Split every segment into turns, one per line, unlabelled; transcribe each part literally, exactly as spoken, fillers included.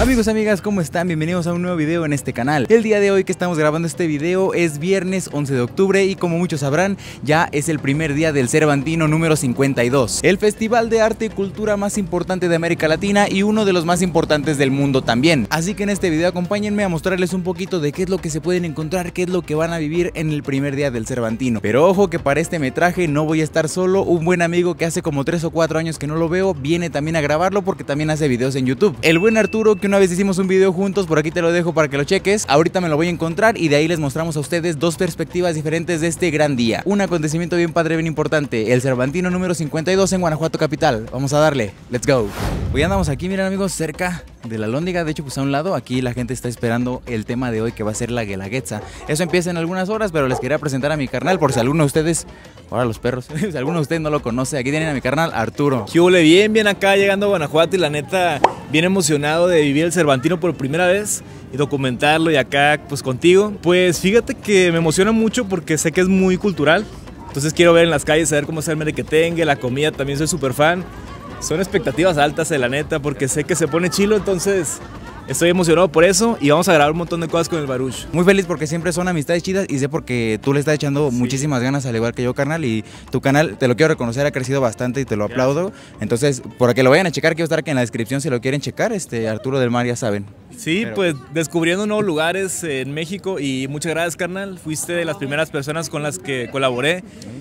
Amigos, amigas, ¿cómo están? Bienvenidos a un nuevo video en este canal. El día de hoy que estamos grabando este video es viernes once de octubre y como muchos sabrán, ya es el primer día del Cervantino número cincuenta y dos, el festival de arte y cultura más importante de América Latina y uno de los más importantes del mundo también. Así que en este video acompáñenme a mostrarles un poquito de qué es lo que se pueden encontrar, qué es lo que van a vivir en el primer día del Cervantino. Pero ojo que para este metraje no voy a estar solo, un buen amigo que hace como tres o cuatro años que no lo veo viene también a grabarlo porque también hace videos en YouTube. El buen Arturo, que una vez hicimos un video juntos, por aquí te lo dejo para que lo cheques. Ahorita me lo voy a encontrar y de ahí les mostramos a ustedes dos perspectivas diferentes de este gran día. Un acontecimiento bien padre, bien importante, el Cervantino número cincuenta y dos en Guanajuato capital. Vamos a darle, let's go. Hoy andamos aquí, miren amigos, cerca de la Alhóndiga. De hecho, pues a un lado, aquí la gente está esperando el tema de hoy, que va a ser la Guelaguetza. Eso empieza en algunas horas, pero les quería presentar a mi carnal, por si alguno de ustedes, ahora los perros, si alguno de ustedes no lo conoce, aquí tienen a mi carnal Arturo.
¿Qué huele? Bien, bien acá llegando a Guanajuato y la neta, bien emocionado de vivir el Cervantino por primera vez y documentarlo y acá pues contigo. Pues fíjate que me emociona mucho porque sé que es muy cultural, entonces quiero ver en las calles, saber cómo es el merequetengue, la comida, también soy súper fan. Son expectativas altas de la neta porque sé que se pone chilo, entonces estoy emocionado por eso y vamos a grabar un montón de cosas con el Baruch.
Muy feliz porque siempre son amistades chidas y sé porque tú le estás echando sí. muchísimas ganas al igual que yo, carnal, y tu canal, te lo quiero reconocer, ha crecido bastante y te lo aplaudo. Entonces, por que lo vayan a checar, quiero estar aquí en la descripción si lo quieren checar, este Arturo del Mar, ya saben.
Sí,
Pero...
pues descubriendo nuevos lugares en México y muchas gracias, carnal. Fuiste de las primeras personas con las que colaboré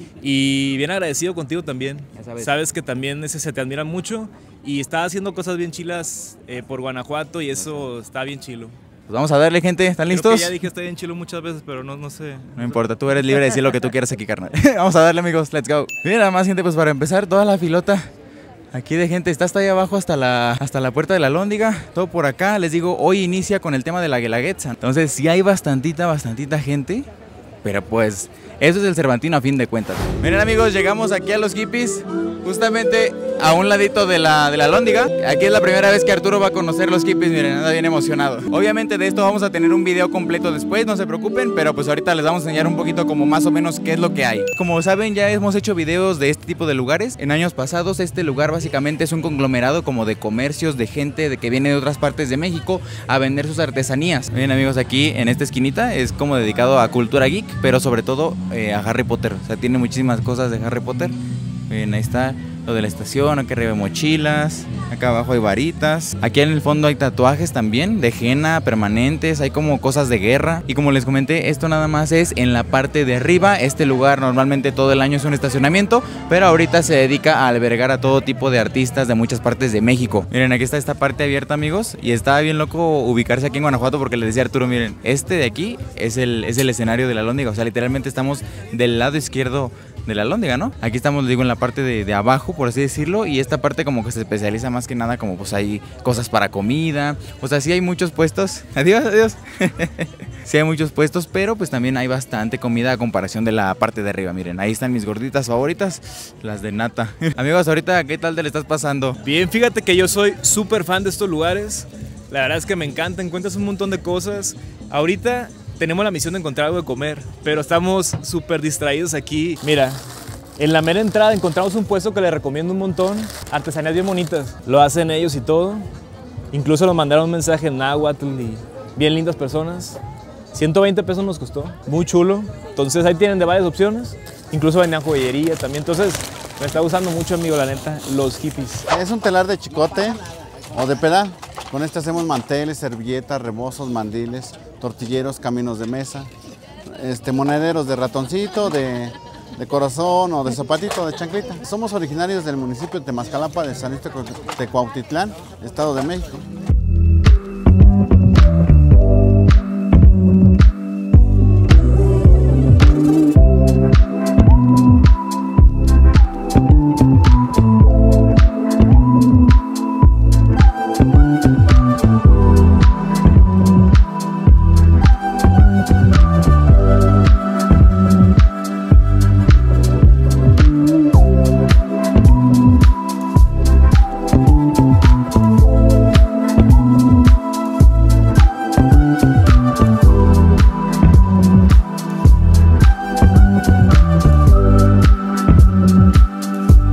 y bien agradecido contigo también. Sabes. sabes que también ese se te admira mucho y estás haciendo cosas bien chilas eh, por Guanajuato y eso está bien chilo.
Pues vamos a darle, gente, ¿están listos?
Creo que ya dije está bien chilo muchas veces, pero no, no sé.
No importa, tú eres libre de decir lo que tú quieras aquí, carnal. Vamos a darle, amigos, let's go. Mira, más gente, pues para empezar, toda la filota aquí de gente está hasta ahí abajo, hasta la, hasta la puerta de la Alhóndiga, todo por acá. Les digo, hoy inicia con el tema de la Guelaguetza. Entonces sí hay bastantita, bastantita gente, pero pues eso es el Cervantino a fin de cuentas. Miren amigos, llegamos aquí a los hippies, justamente a un ladito de la, de la Alhóndiga. Aquí es la primera vez que Arturo va a conocer los hippies, miren, anda bien emocionado. Obviamente de esto vamos a tener un video completo después, no se preocupen, pero pues ahorita les vamos a enseñar un poquito como más o menos qué es lo que hay. Como saben, ya hemos hecho videos de este tipo de lugares. En años pasados este lugar básicamente es un conglomerado como de comercios, de gente de que viene de otras partes de México a vender sus artesanías. Miren amigos, aquí en esta esquinita es como dedicado a cultura geek, pero sobre todo eh, a Harry Potter. O sea, tiene muchísimas cosas de Harry Potter. Miren, ahí está lo de la estación, aquí arriba hay mochilas, acá abajo hay varitas, aquí en el fondo hay tatuajes también de henna permanentes, hay como cosas de guerra y como les comenté, esto nada más es en la parte de arriba. Este lugar normalmente todo el año es un estacionamiento, pero ahorita se dedica a albergar a todo tipo de artistas de muchas partes de México. Miren, aquí está esta parte abierta, amigos, y está bien loco ubicarse aquí en Guanajuato porque les decía Arturo, miren, este de aquí es el, es el escenario de la Alhóndiga, o sea, literalmente estamos del lado izquierdo de la Alhóndiga, ¿no? Aquí estamos, digo, en la parte de, de abajo, por así decirlo, y esta parte como que se especializa más que nada como pues hay cosas para comida, o sea, sí hay muchos puestos, adiós, adiós, sí hay muchos puestos, pero pues también hay bastante comida a comparación de la parte de arriba. Miren, ahí están mis gorditas favoritas, las de nata. Amigos, ahorita, ¿qué tal te le estás pasando?
Bien, fíjate que yo soy súper fan de estos lugares, la verdad es que me encanta, encuentras un montón de cosas. Ahorita tenemos la misión de encontrar algo de comer, pero estamos súper distraídos aquí. Mira, en la mera entrada encontramos un puesto que les recomiendo un montón. Artesanías bien bonitas, lo hacen ellos y todo. Incluso nos mandaron un mensaje en náhuatl y bien lindas personas. ciento veinte pesos nos costó, muy chulo. Entonces ahí tienen de varias opciones. Incluso vendían joyería también. Entonces me está gustando mucho, amigo, la neta, los hippies.
Es un telar de chicote o de pedal. Con este hacemos manteles, servilletas, rebozos, mandiles, tortilleros, caminos de mesa, este, monederos de ratoncito, de, de corazón o de zapatito, de chanclita. Somos originarios del municipio de Temascalapa, de San Luis Tecuautitlán, Estado de México.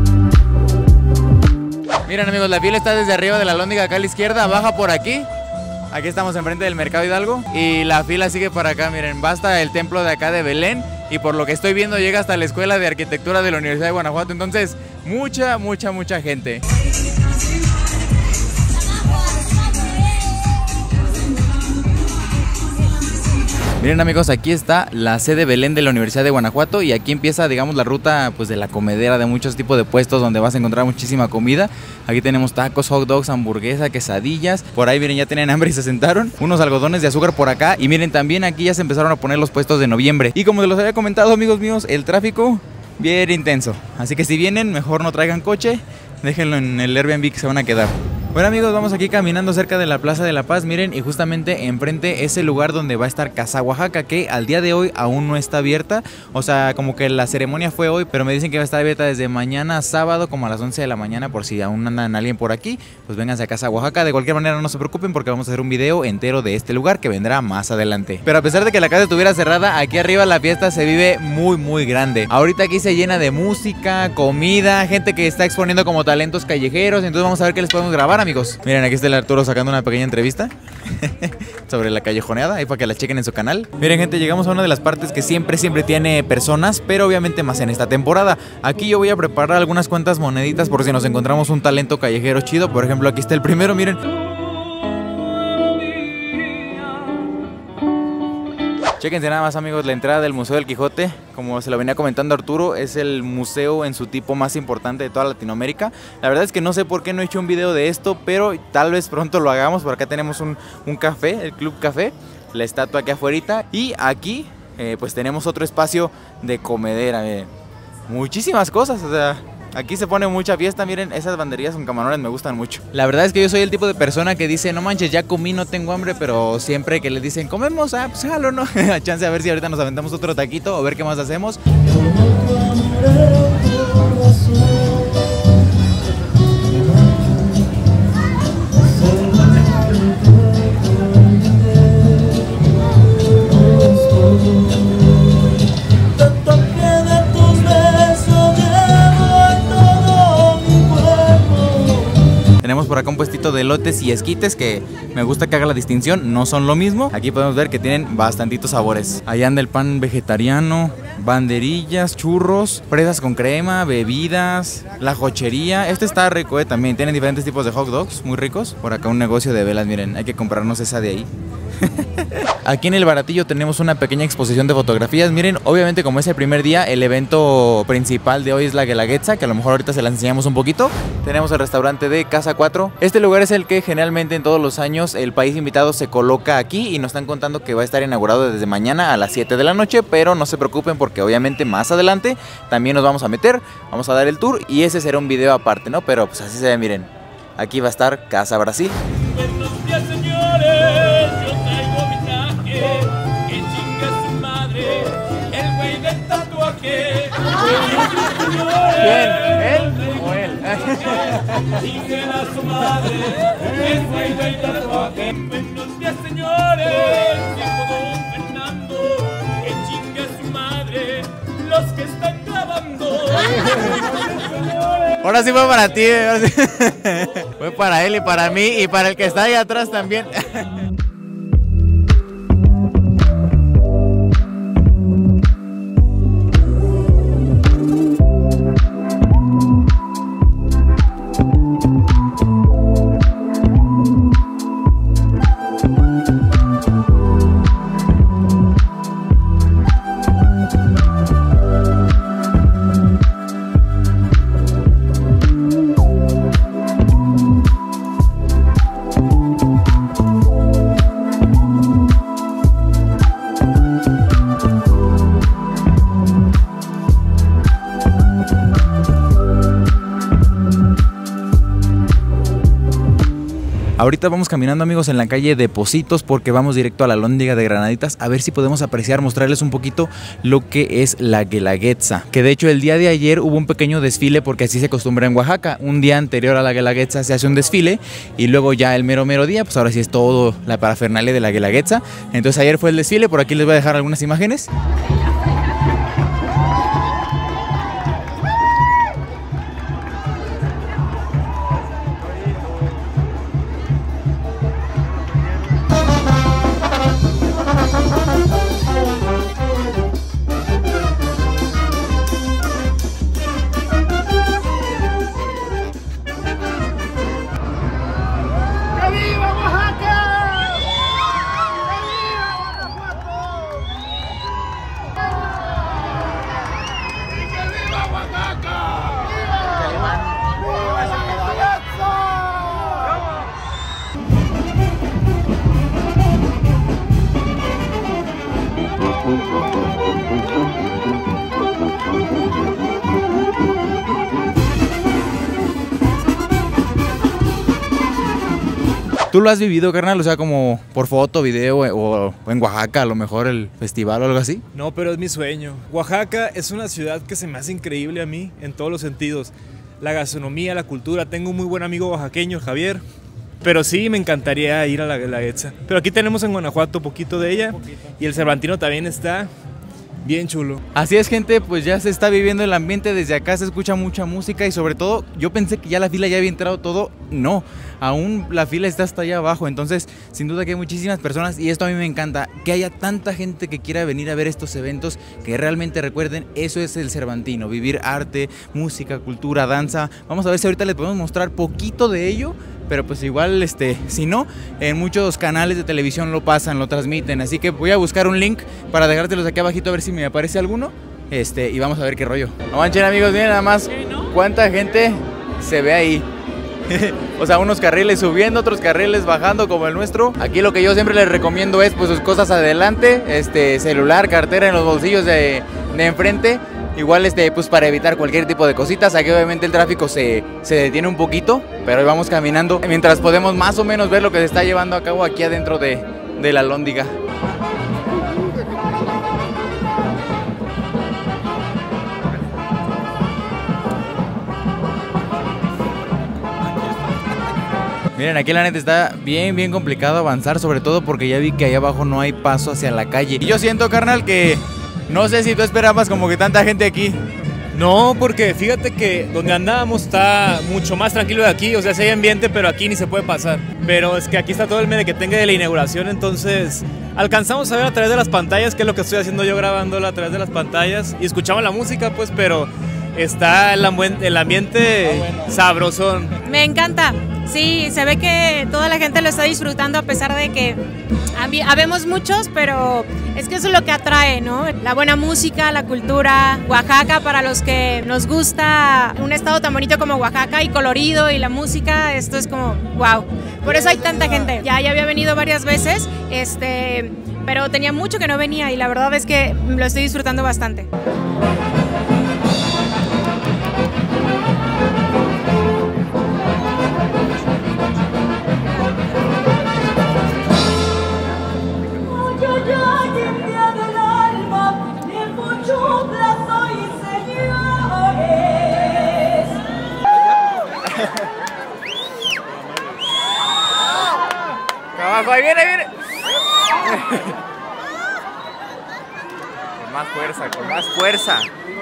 Miren amigos, la fila está desde arriba de la Alhóndiga acá a la izquierda, baja por aquí Aquí estamos enfrente del Mercado Hidalgo y la fila sigue para acá, miren, va hasta el templo de acá de Belén y por lo que estoy viendo llega hasta la Escuela de Arquitectura de la Universidad de Guanajuato, entonces mucha, mucha, mucha gente. Miren amigos, aquí está la sede Belén de la Universidad de Guanajuato y aquí empieza, digamos, la ruta pues de la comedera, de muchos tipos de puestos donde vas a encontrar muchísima comida. Aquí tenemos tacos, hot dogs, hamburguesa, quesadillas. Por ahí miren, ya tienen hambre y se sentaron. Unos algodones de azúcar por acá y miren, también aquí ya se empezaron a poner los puestos de noviembre. Y como se los había comentado amigos míos, el tráfico bien intenso. Así que si vienen, mejor no traigan coche, déjenlo en el Airbnb que se van a quedar. Bueno amigos, vamos aquí caminando cerca de la Plaza de la Paz, miren, y justamente enfrente es el lugar donde va a estar Casa Oaxaca, que al día de hoy aún no está abierta, o sea, como que la ceremonia fue hoy, pero me dicen que va a estar abierta desde mañana sábado como a las once de la mañana, por si aún andan alguien por aquí, pues vénganse a Casa Oaxaca. De cualquier manera no se preocupen porque vamos a hacer un video entero de este lugar que vendrá más adelante. Pero a pesar de que la casa estuviera cerrada, aquí arriba la fiesta se vive muy muy grande. Ahorita aquí se llena de música, comida, gente que está exponiendo como talentos callejeros, entonces vamos a ver qué les podemos grabar amigos. Miren, aquí está el Arturo sacando una pequeña entrevista sobre la callejoneada, ahí para que la chequen en su canal. Miren gente, llegamos a una de las partes que siempre, siempre tiene personas, pero obviamente más en esta temporada. Aquí yo voy a preparar algunas cuantas moneditas por si nos encontramos un talento callejero chido. Por ejemplo, aquí está el primero, miren. Chéquense nada más amigos, la entrada del Museo del Quijote, como se lo venía comentando Arturo, es el museo en su tipo más importante de toda Latinoamérica. La verdad es que no sé por qué no he hecho un video de esto, pero tal vez pronto lo hagamos. Por acá tenemos un, un café, el Club Café, la estatua aquí afuera y aquí eh, pues tenemos otro espacio de comedera, miren. Muchísimas cosas, o sea... Aquí se pone mucha fiesta, miren, esas banderillas con camarones me gustan mucho. La verdad es que yo soy el tipo de persona que dice, no manches, ya comí, no tengo hambre, pero siempre que les dicen, comemos, ah, pues jalo, ¿no? A chance a ver si ahorita nos aventamos otro taquito o ver qué más hacemos. Tenemos por acá un puestito de elotes y esquites que me gusta que haga la distinción, no son lo mismo. Aquí podemos ver que tienen bastantitos sabores. Allá anda el pan vegetariano, banderillas, churros, fresas con crema, bebidas, la jochería. Este está rico, eh, también tienen diferentes tipos de hot dogs, muy ricos. Por acá un negocio de velas, miren, hay que comprarnos esa de ahí. Aquí en el Baratillo tenemos una pequeña exposición de fotografías. Miren, obviamente como es el primer día, el evento principal de hoy es la Guelaguetza, que a lo mejor ahorita se la enseñamos un poquito. Tenemos el restaurante de Casa cuatro. Este lugar es el que generalmente en todos los años el país invitado se coloca aquí y nos están contando que va a estar inaugurado desde mañana a las siete de la noche, pero no se preocupen porque obviamente más adelante también nos vamos a meter, vamos a dar el tour y ese será un video aparte, ¿no? Pero pues así se ve, miren, aquí va a estar Casa Brasil.
Buenos días, señores, yo traigo mi traje, que chingue su madre, el güey del tatuaje.
¿Quién? ¿Él o él?
Chingue a su madre, el güey del tatuaje. Buenos días, señores, dijo don Fernando, que chingue a su madre, los que están grabando.
Ahora sí fue para ti, ahora sí. Fue para él y para mí y para el que está ahí atrás también. Ahorita vamos caminando amigos en la calle de Pocitos porque vamos directo a la Alhóndiga de Granaditas a ver si podemos apreciar, mostrarles un poquito lo que es la Guelaguetza. Que de hecho el día de ayer hubo un pequeño desfile porque así se acostumbra en Oaxaca. Un día anterior a la Guelaguetza se hace un desfile y luego ya el mero mero día, pues ahora sí es todo la parafernalia de la Guelaguetza. Entonces ayer fue el desfile, por aquí les voy a dejar algunas imágenes. ¿Tú lo has vivido, carnal? O sea, como por foto, video o, o en Oaxaca, a lo mejor el festival o algo así.
No, pero es mi sueño. Oaxaca es una ciudad que se me hace increíble a mí en todos los sentidos. La gastronomía, la cultura. Tengo un muy buen amigo oaxaqueño, Javier. Pero sí, me encantaría ir a la, la Etza. Pero aquí tenemos en Guanajuato poquito de ella. Y el Cervantino también está bien chulo.
Así es, gente, pues ya se está viviendo el ambiente. Desde acá se escucha mucha música y sobre todo, yo pensé que ya la fila ya había entrado todo. No, aún la fila está hasta allá abajo. Entonces, sin duda que hay muchísimas personas y esto a mí me encanta. Que haya tanta gente que quiera venir a ver estos eventos, que realmente recuerden, eso es el Cervantino. Vivir arte, música, cultura, danza. Vamos a ver si ahorita les podemos mostrar poquito de ello. Pero pues igual, este, si no, en muchos canales de televisión lo pasan, lo transmiten. Así que voy a buscar un link para dejártelos aquí abajito a ver si me aparece alguno. Este, y vamos a ver qué rollo. No manchen, amigos, miren nada más cuánta gente se ve ahí. O sea, unos carriles subiendo, otros carriles bajando como el nuestro. Aquí lo que yo siempre les recomiendo es pues sus cosas adelante, este, celular, cartera en los bolsillos de, de enfrente. Igual este, pues para evitar cualquier tipo de cositas. Aquí obviamente el tráfico se, se detiene un poquito, pero ahí vamos caminando mientras podemos más o menos ver lo que se está llevando a cabo aquí adentro de, de la Lóndiga. Miren, aquí la neta está bien, bien complicado avanzar, sobre todo porque ya vi que ahí abajo no hay paso hacia la calle. Y yo siento, carnal, que no sé si tú esperabas como que tanta gente aquí.
No, porque fíjate que donde andábamos está mucho más tranquilo de aquí. O sea, sí hay ambiente, pero aquí ni se puede pasar. Pero es que aquí está todo el merequetengue de la inauguración, entonces alcanzamos a ver a través de las pantallas, que es lo que estoy haciendo yo grabándola a través de las pantallas. Y escuchamos la música, pues, pero está el, el ambiente ah, bueno. sabrosón.
Me encanta. Sí, se ve que toda la gente lo está disfrutando a pesar de que habemos muchos, pero es que eso es lo que atrae, ¿no? La buena música, la cultura, Oaxaca, para los que nos gusta un estado tan bonito como Oaxaca y colorido y la música, esto es como wow. Por eso hay tanta gente. Ya, ya había venido varias veces, este, pero tenía mucho que no venía y la verdad es que lo estoy disfrutando bastante.
Ahí viene, ahí viene. Con más fuerza, con más fuerza.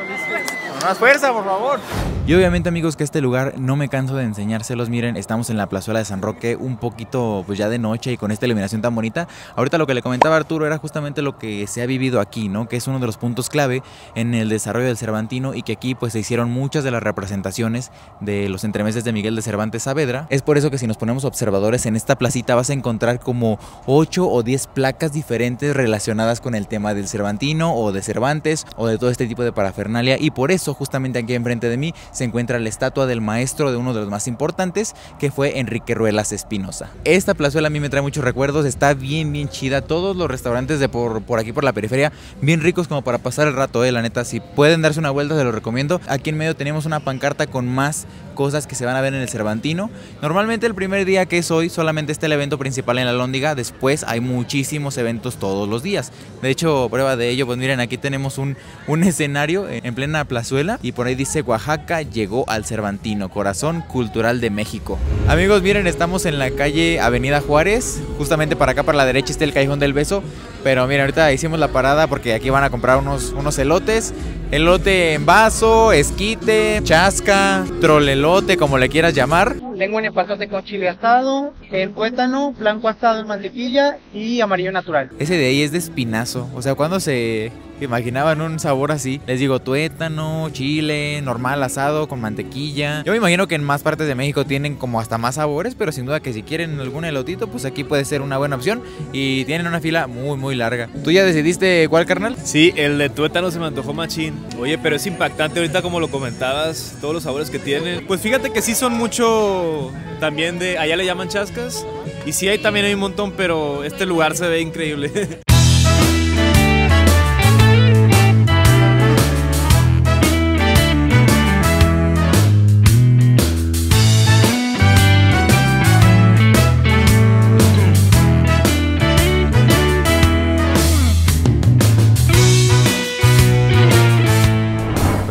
Con más fuerza, por favor. Y obviamente, amigos, que este lugar no me canso de enseñárselos. Miren, estamos en la plazuela de San Roque, un poquito pues ya de noche y con esta iluminación tan bonita. Ahorita lo que le comentaba Arturo era justamente lo que se ha vivido aquí, ¿no? Que es uno de los puntos clave en el desarrollo del Cervantino y que aquí pues se hicieron muchas de las representaciones de los entremeses de Miguel de Cervantes Saavedra. Es por eso que si nos ponemos observadores en esta placita vas a encontrar como ocho o diez placas diferentes relacionadas con el tema del Cervantino o de Cervantes o de todo este tipo de parafernalia, y por eso justamente aquí enfrente de mí se encuentra la estatua del maestro de uno de los más importantes, que fue Enrique Ruelas Espinosa. Esta plazuela a mí me trae muchos recuerdos, está bien bien chida, todos los restaurantes de por, por aquí por la periferia, bien ricos como para pasar el rato, eh, la neta, si pueden darse una vuelta se los recomiendo. Aquí en medio tenemos una pancarta con más cosas que se van a ver en el Cervantino. Normalmente el primer día, que es hoy, solamente está el evento principal en la Lóndiga, después hay muchísimos eventos todos los días. De hecho, prueba de ello, pues miren, aquí tenemos un, un escenario en plena plazuela y por ahí dice: Oaxaca llegó al Cervantino, corazón cultural de México. Amigos, miren, estamos en la calle Avenida Juárez, justamente para acá, para la derecha está el Callejón del Beso, pero miren, ahorita hicimos la parada porque aquí van a comprar unos, unos elotes, elote en vaso, esquite, chasca, trolelote, como le quieras llamar.
Lengua en epazote con chile asado, el tuétano, blanco asado en mantequilla y amarillo natural.
Ese de ahí es de espinazo, o sea, cuando se imaginaban un sabor así, les digo, tuétano, chile, normal, asado, con mantequilla. Yo me imagino que en más partes de México tienen como hasta más sabores, pero sin duda que si quieren algún elotito, pues aquí puede ser una buena opción y tienen una fila muy muy larga. ¿Tú ya decidiste cuál, carnal?
Sí, el de tuétano se me antojó machín. Oye, pero es impactante ahorita como lo comentabas, todos los sabores que tienen. Pues fíjate que sí son mucho también de, allá le llaman chascas, y sí hay también hay un montón, pero este lugar se ve increíble.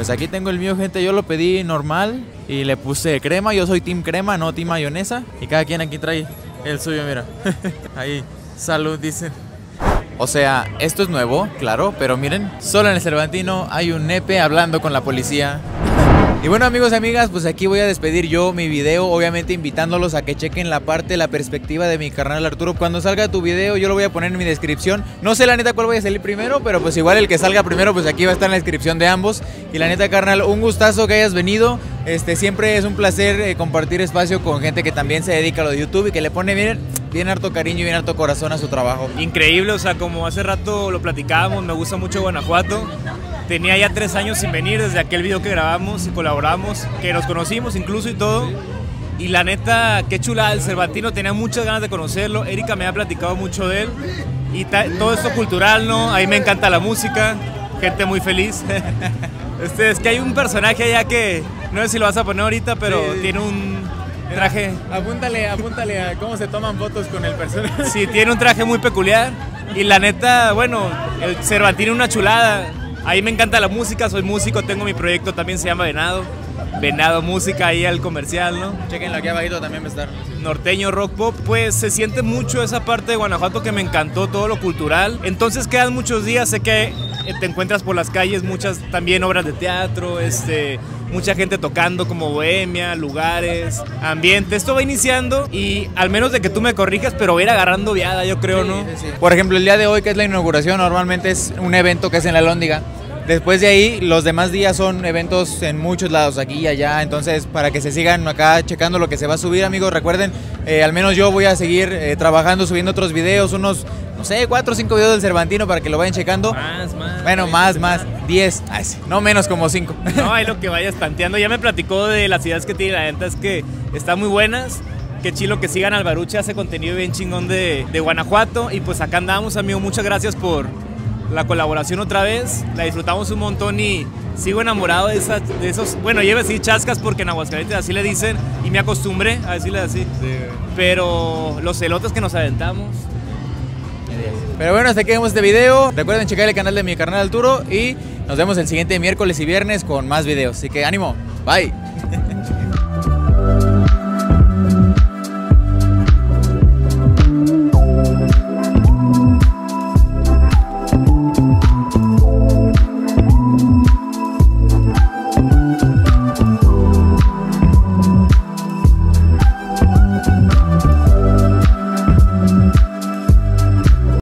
pues aquí tengo el mío, gente. Yo lo pedí normal y le puse crema. Yo soy team crema, no team mayonesa. Y cada quien aquí trae el suyo, mira. Ahí, salud, dicen. O sea, esto es nuevo, claro, pero miren, solo en el Cervantino hay un nepe hablando con la policía. Y bueno, amigos y amigas, pues aquí voy a despedir yo mi video, obviamente invitándolos a que chequen la parte, la perspectiva de mi carnal Arturo. Cuando salga tu video yo lo voy a poner en mi descripción. No sé la neta cuál voy a salir primero, pero pues igual el que salga primero pues aquí va a estar en la descripción de ambos. Y la neta, carnal, un gustazo que hayas venido. Este, siempre es un placer eh, compartir espacio con gente que también se dedica a lo de YouTube y que le pone bien, bien harto cariño y bien harto corazón a su trabajo.
Increíble, o sea, como hace rato lo platicábamos, me gusta mucho Guanajuato. Tenía ya tres años sin venir desde aquel video que grabamos y colaboramos, que nos conocimos incluso y todo. Y la neta, qué chulada el Cervantino, tenía muchas ganas de conocerlo. Erika me ha platicado mucho de él. Y todo esto cultural, ¿no? A mí me encanta la música, gente muy feliz. Este, es que hay un personaje allá que, no sé si lo vas a poner ahorita, pero sí, tiene un traje...
Apúntale, apúntale a cómo se toman fotos con el personaje.
Sí, tiene un traje muy peculiar. Y la neta, bueno, el Cervantino es una chulada. A mí me encanta la música, soy músico, tengo mi proyecto, también se llama Venado. Venado Música, ahí al comercial, ¿no?
Chequenlo aquí abajito, también va a estar.
Norteño, rock pop, pues se siente mucho esa parte de Guanajuato que me encantó, todo lo cultural. Entonces quedan muchos días, sé que te encuentras por las calles muchas también obras de teatro, este, mucha gente tocando como bohemia, lugares, ambiente. Esto va iniciando y al menos de que tú me corrijas, pero va a ir agarrando viada, yo creo, ¿no?
Sí, sí, sí. Por ejemplo, el día de hoy, que es la inauguración, normalmente es un evento que es en la Lóndiga. Después de ahí, los demás días son eventos en muchos lados, aquí y allá. Entonces, para que se sigan acá checando lo que se va a subir, amigos, recuerden, eh, al menos yo voy a seguir eh, trabajando, subiendo otros videos, unos, no sé, cuatro o cinco videos del Cervantino para que lo vayan checando.
Más, más.
Bueno, más, más, diez, ay, sí, no menos como cinco.
No, hay lo que vayas tanteando. Ya me platicó de las ideas que tiene, la neta es que están muy buenas. Qué chilo que sigan al Baruch, hace contenido bien chingón de, de Guanajuato. Y pues acá andamos, amigo, muchas gracias por la colaboración otra vez, la disfrutamos un montón y sigo enamorado de, esas, de esos, bueno, yo iba a decir chascas porque en Aguascalientes así le dicen y me acostumbré a decirle así, sí, pero los elotes que nos aventamos.
Pero bueno, hasta aquí vemos este video, recuerden checar el canal de mi carnal Arturo y nos vemos el siguiente miércoles y viernes con más videos, así que ánimo, bye.